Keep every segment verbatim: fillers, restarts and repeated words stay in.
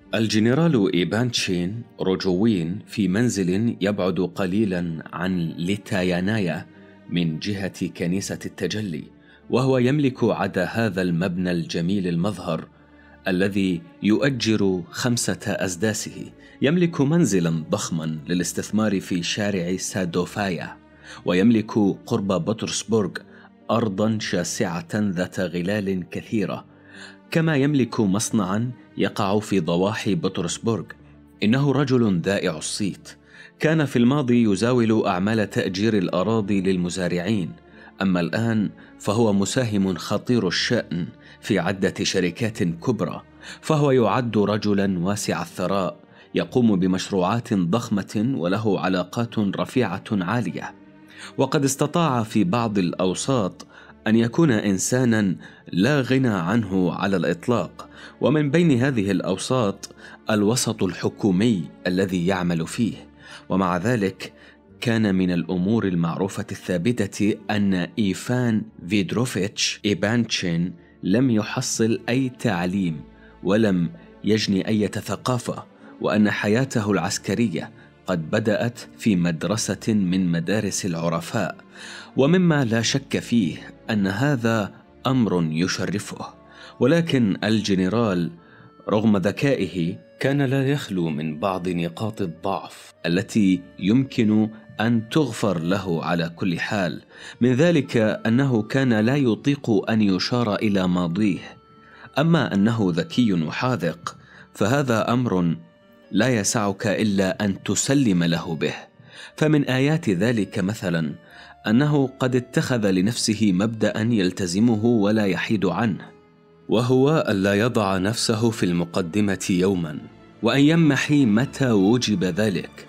الجنرال إيبانشين روجوين في منزل يبعد قليلا عن ليتايانايا من جهة كنيسة التجلي، وهو يملك عدا هذا المبنى الجميل المظهر الذي يؤجر خمسة أسداسه، يملك منزلا ضخما للاستثمار في شارع سادوفايا، ويملك قرب بطرسبورغ أرضا شاسعة ذات غلال كثيرة، كما يملك مصنعا يقع في ضواحي بطرسبورغ. إنه رجل ذائع الصيت، كان في الماضي يزاول أعمال تأجير الأراضي للمزارعين، أما الآن فهو مساهم خطير الشأن في عدة شركات كبرى، فهو يعد رجلا واسع الثراء يقوم بمشروعات ضخمة وله علاقات رفيعة عالية، وقد استطاع في بعض الأوساط أن يكون إنسانا لا غنى عنه على الإطلاق. ومن بين هذه الأوساط الوسط الحكومي الذي يعمل فيه. ومع ذلك كان من الأمور المعروفة الثابتة أن إيفان فيدروفيتش إيبانشين لم يحصل أي تعليم ولم يجني أي ثقافة، وأن حياته العسكرية قد بدأت في مدرسة من مدارس العرفاء، ومما لا شك فيه أن هذا أمر يشرفه. ولكن الجنرال رغم ذكائه كان لا يخلو من بعض نقاط الضعف التي يمكن أن تغفر له على كل حال. من ذلك أنه كان لا يطيق أن يشار إلى ماضيه، أما أنه ذكي وحاذق فهذا أمر لا يسعك إلا أن تسلم له به. فمن آيات ذلك مثلا أنه قد اتخذ لنفسه مبدأ يلتزمه ولا يحيد عنه، وهو ألا يضع نفسه في المقدمة يوما، وأن يمحي متى وجب ذلك.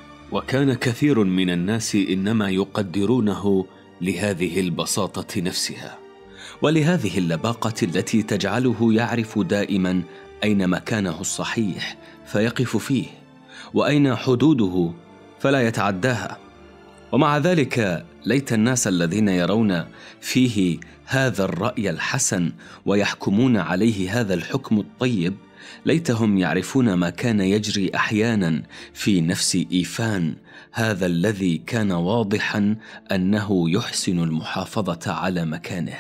وكان كثير من الناس إنما يقدرونه لهذه البساطة نفسها، ولهذه اللباقة التي تجعله يعرف دائما أين مكانه الصحيح فيقف فيه، وأين حدوده فلا يتعداها. ومع ذلك ليت الناس الذين يرون فيه هذا الرأي الحسن ويحكمون عليه هذا الحكم الطيب، ليتهم يعرفون ما كان يجري أحيانا في نفس إيفان، هذا الذي كان واضحا أنه يحسن المحافظة على مكانه.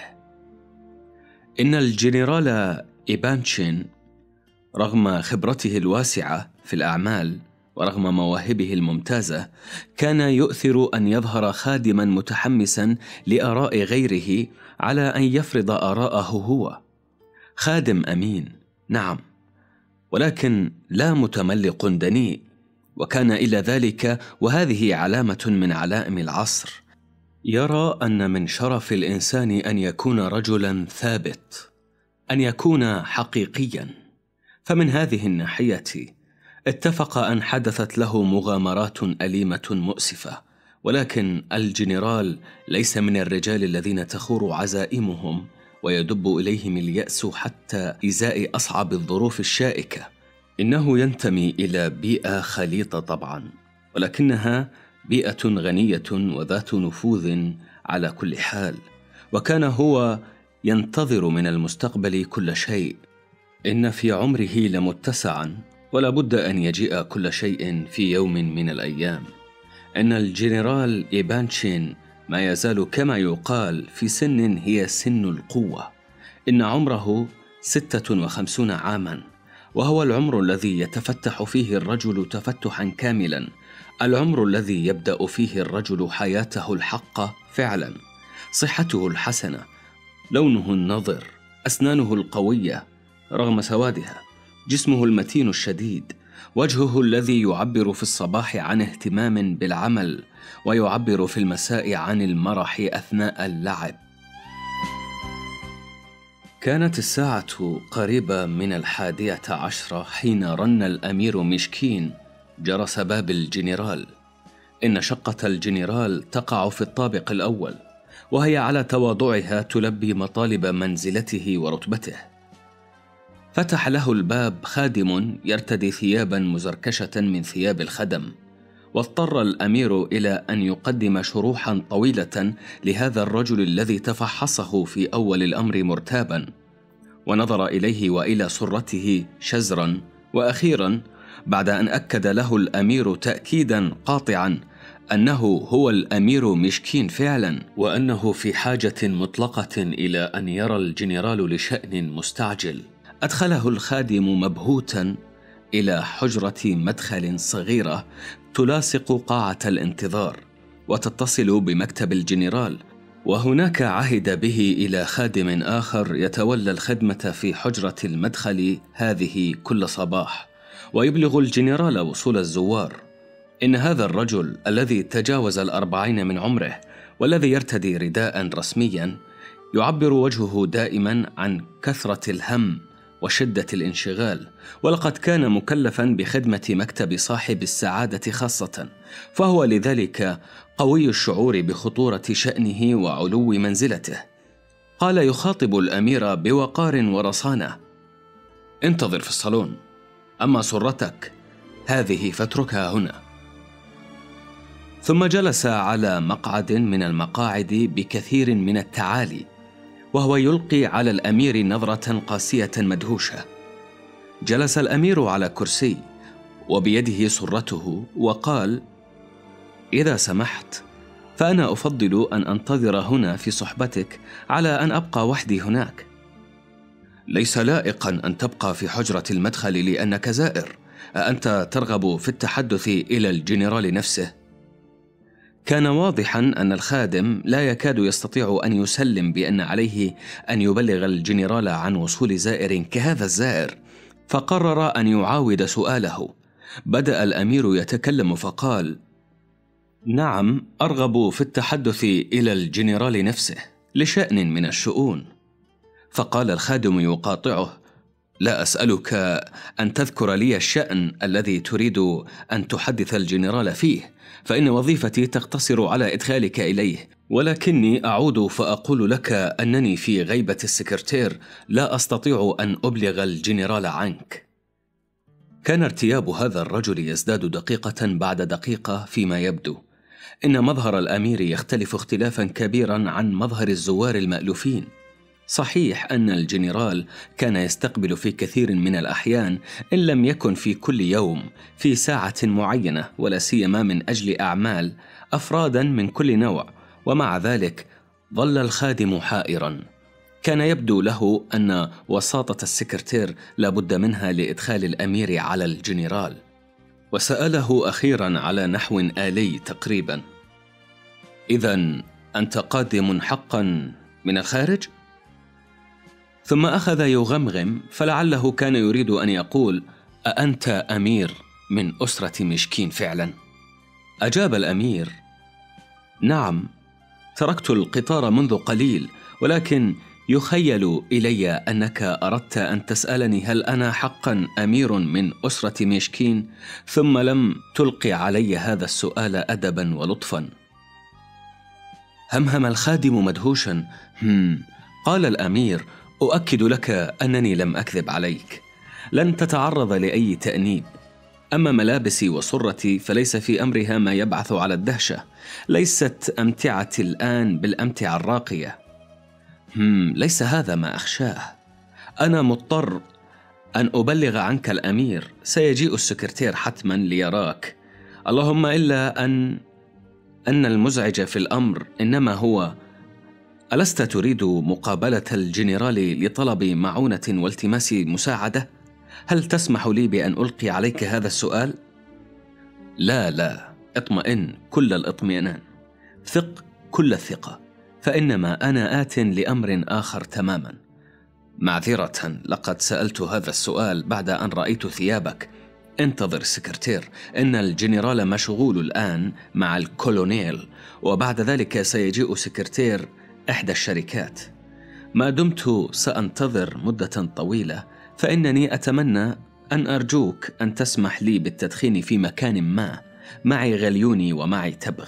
إن الجنرال إيبانشين رغم خبرته الواسعة في الأعمال ورغم مواهبه الممتازة كان يؤثر أن يظهر خادما متحمسا لآراء غيره على أن يفرض آراءه هو. خادم أمين نعم، ولكن لا متملق دنيء. وكان إلى ذلك، وهذه علامة من علائم العصر، يرى أن من شرف الإنسان أن يكون رجلا ثابت، أن يكون حقيقيا. فمن هذه الناحية اتفق أن حدثت له مغامرات أليمة مؤسفة، ولكن الجنرال ليس من الرجال الذين تخور عزائمهم ويدب إليهم اليأس حتى إزاء أصعب الظروف الشائكة. إنه ينتمي إلى بيئة خليطة طبعا، ولكنها بيئة غنية وذات نفوذ على كل حال، وكان هو ينتظر من المستقبل كل شيء. إن في عمره لمتسعا، ولا بد أن يجيء كل شيء في يوم من الأيام. إن الجنرال إيبانشين ما يزال كما يقال في سن هي سن القوة. إن عمره ستة وخمسون عاما، وهو العمر الذي يتفتح فيه الرجل تفتحا كاملا، العمر الذي يبدأ فيه الرجل حياته الحقة فعلا. صحته الحسنة، لونه النضر، أسنانه القوية رغم سوادها، جسمه المتين الشديد، وجهه الذي يعبر في الصباح عن اهتمام بالعمل ويعبر في المساء عن المرح أثناء اللعب. كانت الساعة قريبة من الحادية عشرة حين رن الأمير ميشكين جرس باب الجنرال. إن شقة الجنرال تقع في الطابق الأول، وهي على تواضعها تلبي مطالب منزلته ورتبته. فتح له الباب خادم يرتدي ثيابا مزركشة من ثياب الخدم، واضطر الأمير إلى أن يقدم شروحا طويلة لهذا الرجل الذي تفحصه في أول الأمر مرتابا، ونظر إليه وإلى سرته شزرا وأخيرا بعد أن أكد له الأمير تأكيدا قاطعا أنه هو الأمير ميشكين فعلا، وأنه في حاجة مطلقة إلى أن يرى الجنرال لشأن مستعجل، أدخله الخادم مبهوتا إلى حجرة مدخل صغيرة تلاصق قاعة الانتظار وتتصل بمكتب الجنرال، وهناك عهد به إلى خادم آخر يتولى الخدمة في حجرة المدخل هذه كل صباح ويبلغ الجنرال وصول الزوار. إن هذا الرجل الذي تجاوز الأربعين من عمره والذي يرتدي رداء رسميا يعبر وجهه دائما عن كثرة الهم وشدة الانشغال، ولقد كان مكلفا بخدمة مكتب صاحب السعادة خاصة، فهو لذلك قوي الشعور بخطورة شأنه وعلو منزلته. قال يخاطب الأمير بوقار ورصانة: انتظر في الصالون، أما سرتك هذه فاتركها هنا. ثم جلس على مقعد من المقاعد بكثير من التعالي وهو يلقي على الأمير نظرة قاسية مدهوشة. جلس الأمير على كرسي وبيده سرته وقال: إذا سمحت فأنا أفضل أن أنتظر هنا في صحبتك على أن أبقى وحدي هناك. ليس لائقا أن تبقى في حجرة المدخل لأنك زائر، أأنت ترغب في التحدث إلى الجنرال نفسه؟ كان واضحا أن الخادم لا يكاد يستطيع أن يسلم بأن عليه أن يبلغ الجنرال عن وصول زائر كهذا الزائر، فقرر أن يعاود سؤاله. بدأ الأمير يتكلم فقال: نعم، أرغب في التحدث إلى الجنرال نفسه لشأن من الشؤون. فقال الخادم يقاطعه: لا أسألك أن تذكر لي الشأن الذي تريد أن تحدث الجنرال فيه، فإن وظيفتي تقتصر على إدخالك إليه، ولكني أعود فأقول لك أنني في غيبة السكرتير لا أستطيع أن أبلغ الجنرال عنك. كان ارتياب هذا الرجل يزداد دقيقة بعد دقيقة فيما يبدو. إن مظهر الأمير يختلف اختلافا كبيرا عن مظهر الزوار المألوفين. صحيح أن الجنرال كان يستقبل في كثير من الأحيان، إن لم يكن في كل يوم، في ساعة معينة ولا سيما من أجل أعمال، أفرادا من كل نوع، ومع ذلك ظل الخادم حائرا. كان يبدو له أن وساطة السكرتير لابد منها لإدخال الأمير على الجنرال، وسأله أخيرا على نحو آلي تقريبا: إذن أنت قادم حقا من الخارج؟ ثم أخذ يغمغم، فلعله كان يريد أن يقول: أأنت أمير من أسرة ميشكين فعلا؟ أجاب الأمير: نعم، تركت القطار منذ قليل، ولكن يخيل إلي أنك أردت أن تسألني هل أنا حقا أمير من أسرة ميشكين، ثم لم تلقي علي هذا السؤال أدبا ولطفا. همهم الخادم مدهوشا. هم قال الأمير: أؤكد لك أنني لم أكذب عليك، لن تتعرض لأي تأنيب. أما ملابسي وصرتي فليس في أمرها ما يبعث على الدهشة، ليست أمتعتي الآن بالأمتعة الراقية. هم ليس هذا ما أخشاه. أنا مضطر أن أبلغ عنك الأمير، سيجيء السكرتير حتما ليراك، اللهم إلا أن أن المزعج في الأمر إنما هو: ألست تريد مقابلة الجنرال لطلب معونة والتماس مساعدة؟ هل تسمح لي بأن ألقي عليك هذا السؤال؟ لا لا، اطمئن كل الاطمئنان، ثق كل الثقة، فإنما أنا آت لأمر آخر تماما. معذرة، لقد سألت هذا السؤال بعد أن رأيت ثيابك. انتظر السكرتير، إن الجنرال مشغول الآن مع الكولونيل، وبعد ذلك سيجيء سكرتير إحدى الشركات. ما دمت سأنتظر مدة طويلة، فإنني أتمنى أن أرجوك أن تسمح لي بالتدخين في مكان ما، معي غليوني ومعي تبغ.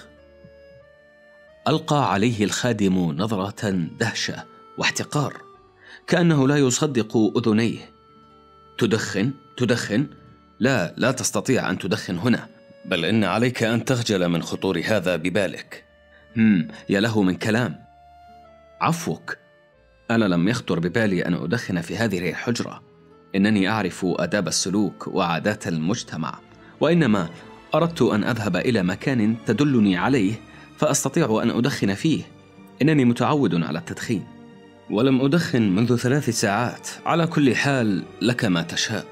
ألقى عليه الخادم نظرة دهشة واحتقار، كأنه لا يصدق أذنيه. تدخن؟ تدخن؟ لا، لا تستطيع أن تدخن هنا، بل إن عليك أن تخجل من خطور هذا ببالك. هم يا له من كلام. عفوك، أنا لم يخطر ببالي أن أدخن في هذه الحجرة. إنني أعرف آداب السلوك وعادات المجتمع، وإنما أردت أن أذهب إلى مكان تدلني عليه فأستطيع أن أدخن فيه. إنني متعود على التدخين، ولم أدخن منذ ثلاث ساعات. على كل حال، لك ما تشاء.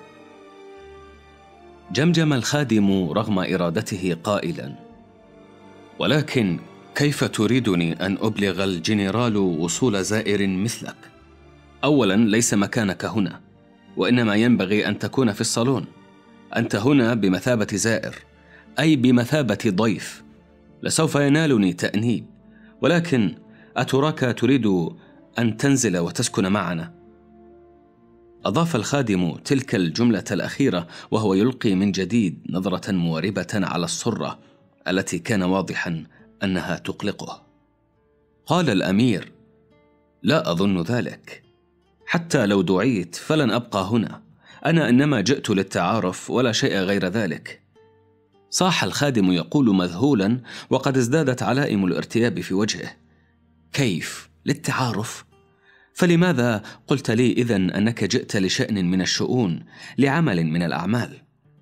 جمجم الخادم رغم إرادته قائلا: ولكن كيف تريدني أن أبلغ الجنرال وصول زائر مثلك؟ أولا، ليس مكانك هنا، وإنما ينبغي أن تكون في الصالون. أنت هنا بمثابة زائر، أي بمثابة ضيف. لسوف ينالني تأنيب، ولكن أتراك تريد أن تنزل وتسكن معنا؟ أضاف الخادم تلك الجملة الأخيرة وهو يلقي من جديد نظرة مواربة على السرة التي كان واضحا أنها تقلقه. قال الأمير: لا أظن ذلك. حتى لو دعيت فلن أبقى هنا. أنا إنما جئت للتعارف ولا شيء غير ذلك. صاح الخادم يقول مذهولا، وقد ازدادت علائم الارتياب في وجهه. كيف للتعارف؟ فلماذا قلت لي إذن أنك جئت لشأن من الشؤون، لعمل من الأعمال؟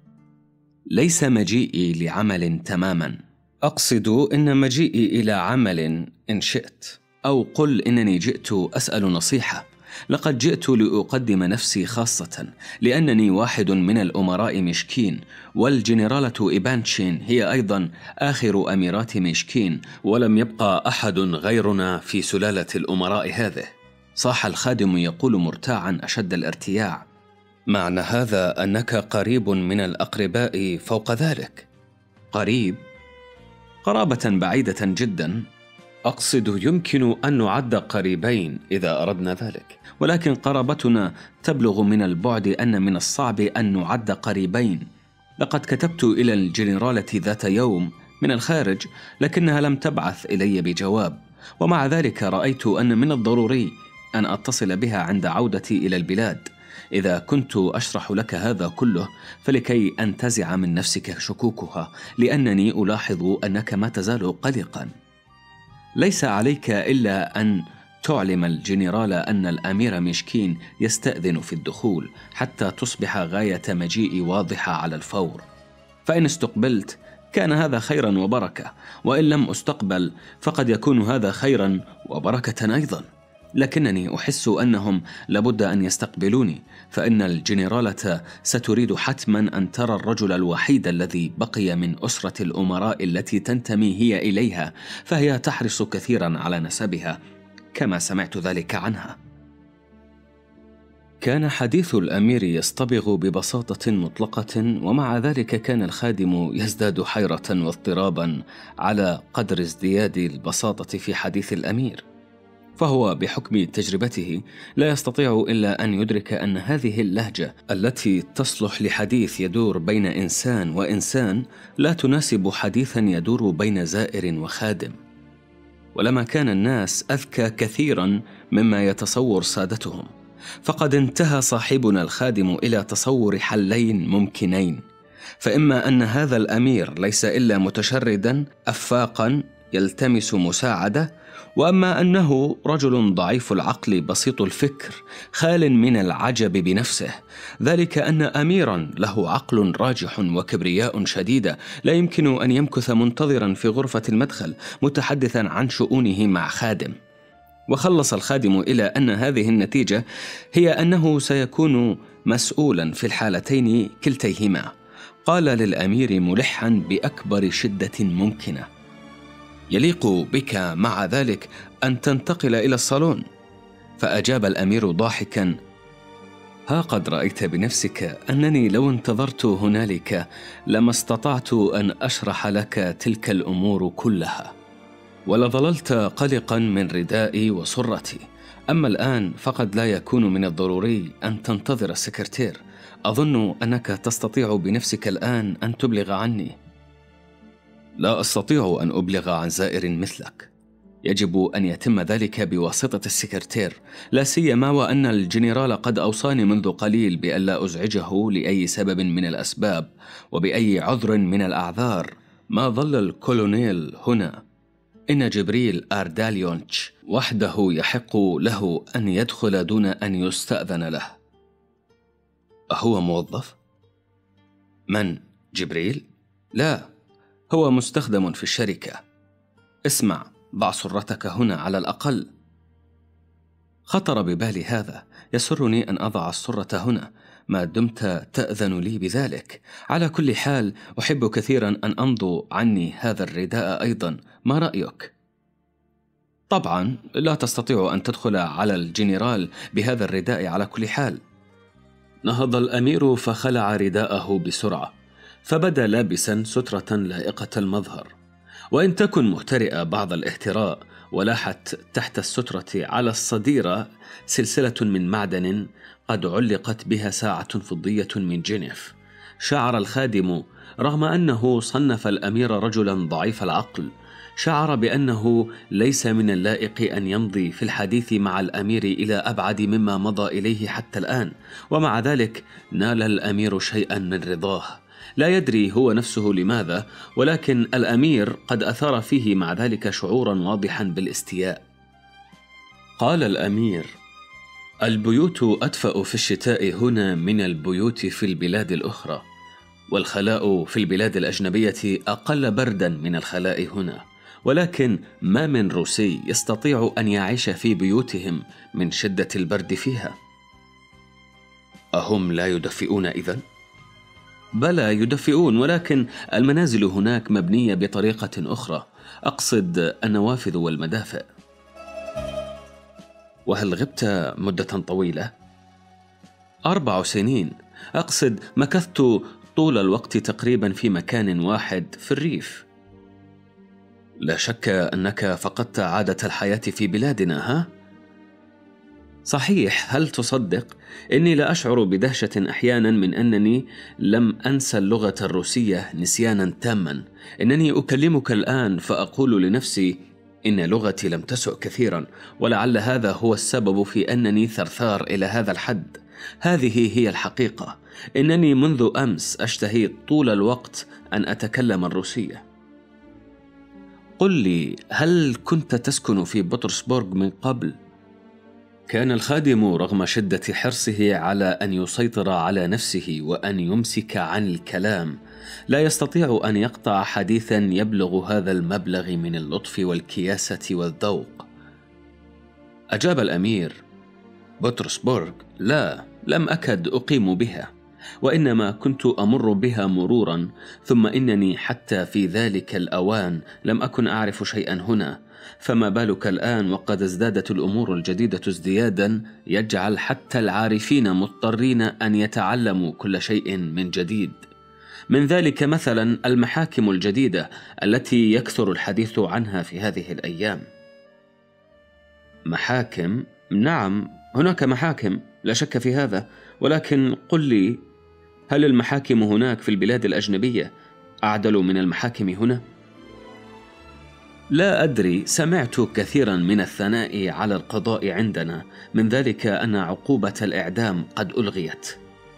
ليس مجيئي لعمل تماما، أقصد إن مجيئي إلى عمل إن شئت، أو قل إنني جئت أسأل نصيحة. لقد جئت لأقدم نفسي خاصة، لأنني واحد من الأمراء مشكين، والجنرالة إيبانشين هي أيضا آخر أميرات مشكين، ولم يبقى أحد غيرنا في سلالة الأمراء هذه. صاح الخادم يقول مرتاعا أشد الارتياع: معنى هذا أنك قريب من الأقرباء فوق ذلك؟ قريب؟ قرابة بعيدة جدا. أقصد يمكن أن نعد قريبين إذا أردنا ذلك، ولكن قرابتنا تبلغ من البعد أن من الصعب أن نعد قريبين. لقد كتبت إلى الجنرالة ذات يوم من الخارج، لكنها لم تبعث إلي بجواب، ومع ذلك رأيت أن من الضروري أن أتصل بها عند عودتي إلى البلاد. إذا كنت أشرح لك هذا كله فلكي أنتزع من نفسك شكوكها، لأنني ألاحظ أنك ما تزال قلقا. ليس عليك إلا أن تعلم الجنرال أن الأمير مشكين يستأذن في الدخول حتى تصبح غاية مجيء واضحة على الفور. فإن استقبلت كان هذا خيرا وبركة، وإن لم أستقبل فقد يكون هذا خيرا وبركة أيضا. لكنني أحس أنهم لابد أن يستقبلوني، فإن الجنرالة ستريد حتما أن ترى الرجل الوحيد الذي بقي من أسرة الأمراء التي تنتمي هي إليها، فهي تحرص كثيرا على نسبها كما سمعت ذلك عنها. كان حديث الأمير يصطبغ ببساطة مطلقة، ومع ذلك كان الخادم يزداد حيرة واضطرابا على قدر ازدياد البساطة في حديث الأمير، فهو بحكم تجربته لا يستطيع إلا أن يدرك أن هذه اللهجة التي تصلح لحديث يدور بين إنسان وإنسان لا تناسب حديثا يدور بين زائر وخادم. ولما كان الناس أذكى كثيرا مما يتصور سادتهم، فقد انتهى صاحبنا الخادم إلى تصور حلين ممكنين: فإما أن هذا الأمير ليس إلا متشردا أفاقا يلتمس مساعدة، وأما أنه رجل ضعيف العقل بسيط الفكر خال من العجب بنفسه، ذلك أن أميرا له عقل راجح وكبرياء شديدة لا يمكن أن يمكث منتظرا في غرفة المدخل متحدثا عن شؤونه مع خادم. وخلص الخادم إلى أن هذه النتيجة هي أنه سيكون مسؤولا في الحالتين كلتيهما. قال للأمير ملحا بأكبر شدة ممكنة: يليق بك مع ذلك أن تنتقل إلى الصالون. فأجاب الأمير ضاحكا: ها قد رأيت بنفسك أنني لو انتظرت هنالك لما استطعت أن أشرح لك تلك الأمور كلها، ولظللت قلقا من ردائي وسرتي. أما الآن فقد لا يكون من الضروري أن تنتظر السكرتير. أظن أنك تستطيع بنفسك الآن أن تبلغ عني. لا أستطيع أن أبلغ عن زائر مثلك. يجب أن يتم ذلك بواسطة السكرتير، لا سيما وأن الجنرال قد أوصاني منذ قليل بألا أزعجه لأي سبب من الأسباب وبأي عذر من الأعذار. ما ظل الكولونيل هنا. إن جبريل أرداليونش وحده يحق له أن يدخل دون أن يستأذن له. أهو موظف؟ من؟ جبريل؟ لا، هو مستخدم في الشركة. اسمع، ضع سرتك هنا على الأقل. خطر ببالي هذا. يسرني أن أضع السرة هنا ما دمت تأذن لي بذلك. على كل حال أحب كثيرا أن أمضوا عني هذا الرداء أيضا، ما رأيك؟ طبعا لا تستطيع أن تدخل على الجنرال بهذا الرداء على كل حال. نهض الأمير فخلع رداءه بسرعة، فبدا لابسا سترة لائقة المظهر، وإن تكن مهترئة بعض الاهتراء، ولاحت تحت السترة على الصديرة سلسلة من معدن قد علقت بها ساعة فضية من جنيف. شعر الخادم رغم أنه صنف الأمير رجلا ضعيف العقل، شعر بأنه ليس من اللائق أن يمضي في الحديث مع الأمير إلى أبعد مما مضى إليه حتى الآن، ومع ذلك نال الأمير شيئا من رضاه، لا يدري هو نفسه لماذا، ولكن الأمير قد أثار فيه مع ذلك شعورا واضحا بالاستياء. قال الأمير: البيوت أدفأ في الشتاء هنا من البيوت في البلاد الأخرى، والخلاء في البلاد الأجنبية أقل بردا من الخلاء هنا، ولكن ما من روسي يستطيع أن يعيش في بيوتهم من شدة البرد فيها. أهم لا يدفئون إذن؟ بلى يدفئون، ولكن المنازل هناك مبنية بطريقة أخرى، أقصد النوافذ والمدافئ. وهل غبت مدة طويلة؟ أربع سنين، أقصد مكثت طول الوقت تقريبا في مكان واحد في الريف. لا شك أنك فقدت عادة الحياة في بلادنا، ها؟ صحيح. هل تصدق إني لا أشعر بدهشة أحيانا من أنني لم أنسى اللغة الروسية نسيانا تاما. إنني أكلمك الآن فأقول لنفسي إن لغتي لم تسع كثيرا، ولعل هذا هو السبب في أنني ثرثار إلى هذا الحد. هذه هي الحقيقة، إنني منذ أمس أشتهي طول الوقت أن أتكلم الروسية. قل لي، هل كنت تسكن في بطرسبورغ من قبل؟ كان الخادم رغم شدة حرصه على أن يسيطر على نفسه وأن يمسك عن الكلام لا يستطيع أن يقطع حديثا يبلغ هذا المبلغ من اللطف والكياسة والذوق. أجاب الأمير: بطرسبورغ؟ لا، لم أكد أقيم بها، وإنما كنت أمر بها مرورا، ثم إنني حتى في ذلك الأوان لم أكن أعرف شيئا هنا، فما بالك الآن وقد ازدادت الأمور الجديدة ازديادا يجعل حتى العارفين مضطرين أن يتعلموا كل شيء من جديد. من ذلك مثلا المحاكم الجديدة التي يكثر الحديث عنها في هذه الأيام. محاكم؟ نعم، هناك محاكم لا شك في هذا، ولكن قل لي، هل المحاكم هناك في البلاد الأجنبية أعدل من المحاكم هنا؟ لا أدري، سمعت كثيرا من الثناء على القضاء عندنا، من ذلك أن عقوبة الإعدام قد ألغيت.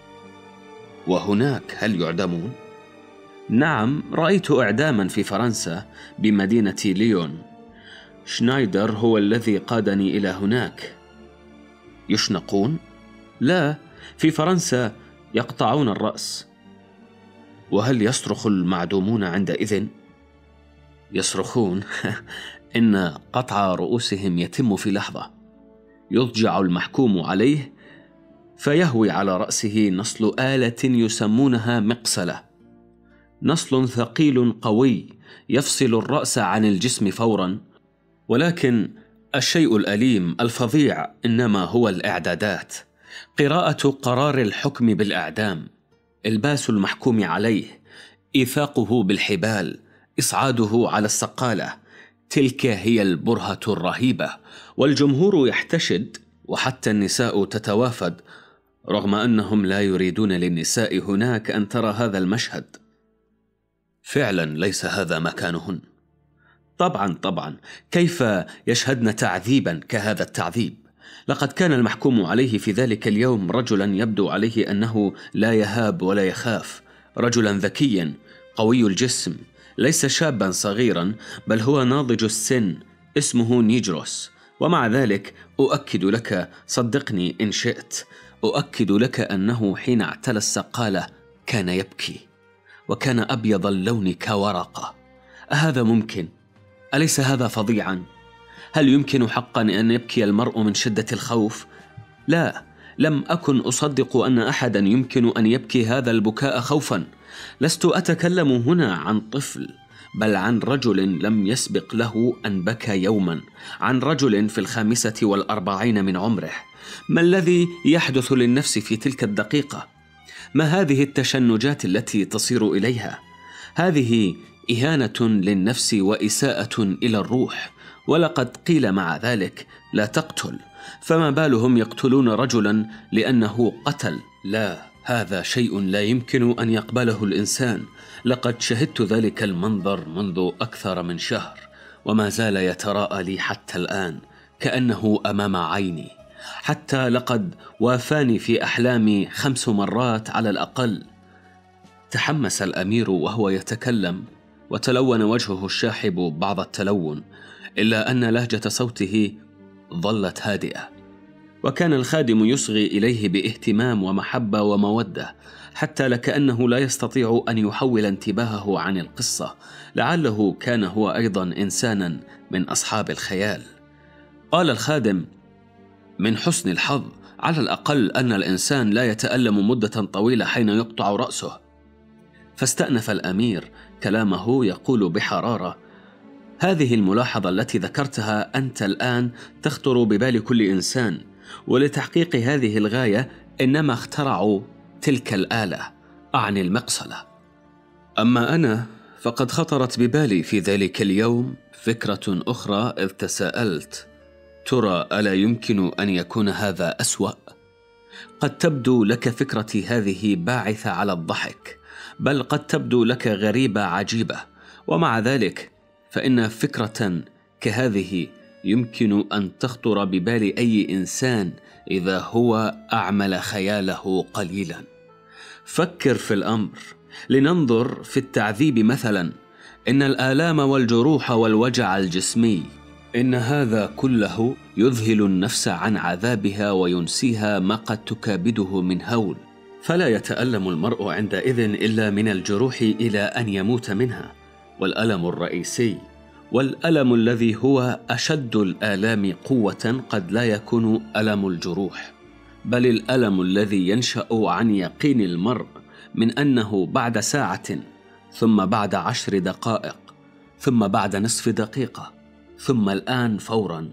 وهناك هل يعدمون؟ نعم، رأيت إعداما في فرنسا بمدينة ليون. شنايدر هو الذي قادني إلى هناك. يشنقون؟ لا، في فرنسا يقطعون الرأس. وهل يصرخ المعدومون عندئذ؟ يصرخون؟ إن قطع رؤوسهم يتم في لحظة. يضجع المحكوم عليه فيهوي على رأسه نصل آلة يسمونها مقصلة، نصل ثقيل قوي يفصل الرأس عن الجسم فورا. ولكن الشيء الأليم الفظيع إنما هو الإعدادات، قراءة قرار الحكم بالإعدام، إلباس المحكوم عليه، إيثاقه بالحبال، إصعاده على السقالة. تلك هي البرهة الرهيبة، والجمهور يحتشد وحتى النساء تتوافد، رغم أنهم لا يريدون للنساء هناك أن ترى هذا المشهد. فعلا ليس هذا مكانهن. طبعا طبعا، كيف يشهدن تعذيبا كهذا التعذيب؟ لقد كان المحكوم عليه في ذلك اليوم رجلا يبدو عليه أنه لا يهاب ولا يخاف، رجلا ذكيا قوي الجسم، ليس شابا صغيرا، بل هو ناضج السن، اسمه نيجروس. ومع ذلك أؤكد لك، صدقني إن شئت، أؤكد لك أنه حين اعتلى السقالة كان يبكي، وكان أبيض اللون كورقة. أهذا ممكن؟ أليس هذا فظيعا؟ هل يمكن حقا أن يبكي المرء من شدة الخوف؟ لا، لم أكن أصدق أن أحدا يمكن أن يبكي هذا البكاء خوفا. لست أتكلم هنا عن طفل، بل عن رجل لم يسبق له أن بكى يوما، عن رجل في الخامسة والأربعين من عمره. ما الذي يحدث للنفس في تلك الدقيقة؟ ما هذه التشنجات التي تصير إليها؟ هذه إهانة للنفس وإساءة إلى الروح. ولقد قيل مع ذلك لا تقتل، فما بالهم يقتلون رجلا لأنه قتل؟ لا، هذا شيء لا يمكن أن يقبله الإنسان. لقد شهدت ذلك المنظر منذ أكثر من شهر، وما زال يتراءى لي حتى الآن كأنه أمام عيني. حتى لقد وافاني في أحلامي خمس مرات على الأقل. تحمس الأمير وهو يتكلم، وتلون وجهه الشاحب بعض التلون، إلا أن لهجة صوته ظلت هادئة. وكان الخادم يصغي إليه باهتمام ومحبة ومودة، حتى لكأنه لا يستطيع أن يحول انتباهه عن القصة، لعله كان هو أيضا إنسانا من أصحاب الخيال. قال الخادم: من حسن الحظ على الأقل أن الإنسان لا يتألم مدة طويلة حين يقطع رأسه. فاستأنف الأمير كلامه يقول بحرارة: هذه الملاحظة التي ذكرتها أنت الآن تخطر ببال كل إنسان، ولتحقيق هذه الغاية إنما اخترعوا تلك الآلة، أعني المقصلة. أما أنا فقد خطرت ببالي في ذلك اليوم فكرة أخرى، إذ تساءلت: ترى ألا يمكن أن يكون هذا أسوأ؟ قد تبدو لك فكرتي هذه باعثة على الضحك، بل قد تبدو لك غريبة عجيبة، ومع ذلك فإن فكرة كهذه يمكن أن تخطر ببال أي إنسان إذا هو أعمل خياله قليلا. فكر في الأمر، لننظر في التعذيب مثلا. إن الآلام والجروح والوجع الجسمي، إن هذا كله يذهل النفس عن عذابها وينسيها ما قد تكابده من هول، فلا يتألم المرء عندئذ إلا من الجروح إلى أن يموت منها. والألم الرئيسي، والألم الذي هو أشد الآلام قوة، قد لا يكون ألم الجروح، بل الألم الذي ينشأ عن يقين المرء من أنه بعد ساعة، ثم بعد عشر دقائق، ثم بعد نصف دقيقة، ثم الآن فورا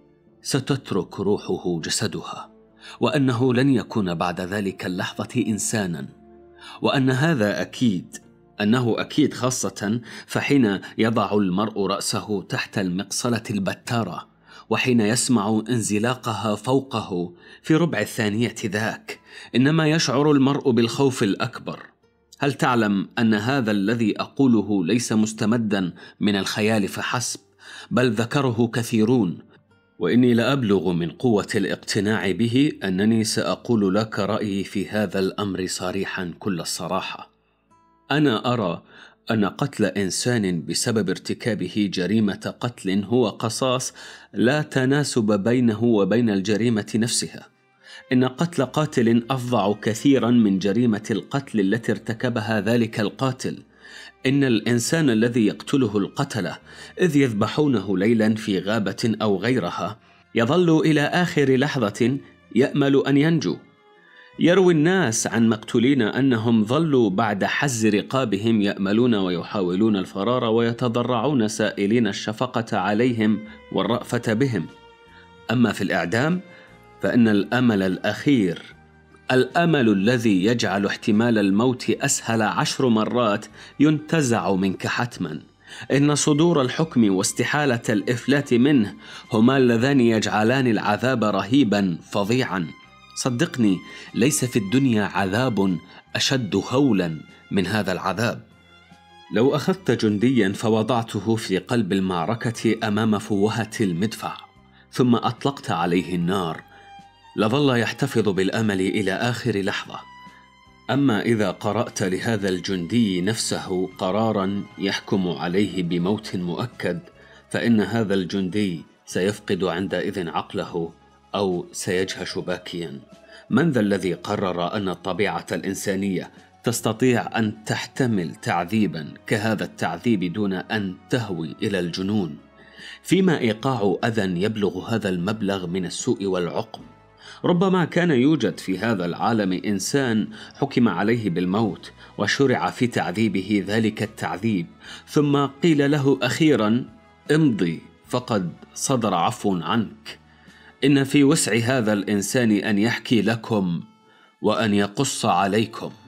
ستترك روحه جسدها، وأنه لن يكون بعد ذلك اللحظة إنسانا. وأن هذا أكيد، أنه أكيد خاصة فحين يضع المرء رأسه تحت المقصلة البتارة، وحين يسمع انزلاقها فوقه في ربع الثانية ذاك، إنما يشعر المرء بالخوف الأكبر. هل تعلم أن هذا الذي أقوله ليس مستمدا من الخيال فحسب، بل ذكره كثيرون، وإني لأبلغ من قوة الاقتناع به أنني سأقول لك رأيي في هذا الأمر صريحا كل الصراحة. أنا أرى أن قتل إنسان بسبب ارتكابه جريمة قتل هو قصاص لا تناسب بينه وبين الجريمة نفسها. إن قتل قاتل أفظع كثيرا من جريمة القتل التي ارتكبها ذلك القاتل. إن الإنسان الذي يقتله القتلة إذ يذبحونه ليلا في غابة أو غيرها يظل إلى آخر لحظة يأمل أن ينجو. يروي الناس عن مقتولين أنهم ظلوا بعد حز رقابهم يأملون ويحاولون الفرار ويتضرعون سائلين الشفقة عليهم والرأفة بهم. أما في الإعدام فإن الأمل الأخير، الأمل الذي يجعل احتمال الموت أسهل عشر مرات، ينتزع منك حتما. إن صدور الحكم واستحالة الإفلات منه هما اللذان يجعلان العذاب رهيبا فظيعا. صدقني، ليس في الدنيا عذاب أشد هولا من هذا العذاب. لو أخذت جنديا فوضعته في قلب المعركة أمام فوهة المدفع ثم أطلقت عليه النار، لظل يحتفظ بالأمل إلى آخر لحظة. أما إذا قرأت لهذا الجندي نفسه قرارا يحكم عليه بموت مؤكد، فإن هذا الجندي سيفقد عندئذ عقله أو سيجهش باكيا. من ذا الذي قرر أن الطبيعة الإنسانية تستطيع أن تحتمل تعذيبا كهذا التعذيب دون أن تهوي إلى الجنون؟ فيما إيقاع أذى يبلغ هذا المبلغ من السوء والعقم؟ ربما كان يوجد في هذا العالم إنسان حكم عليه بالموت وشرع في تعذيبه ذلك التعذيب، ثم قيل له أخيرا: امضي فقد صدر عفو عنك. إن في وسع هذا الإنسان أن يحكي لكم وأن يقص عليكم.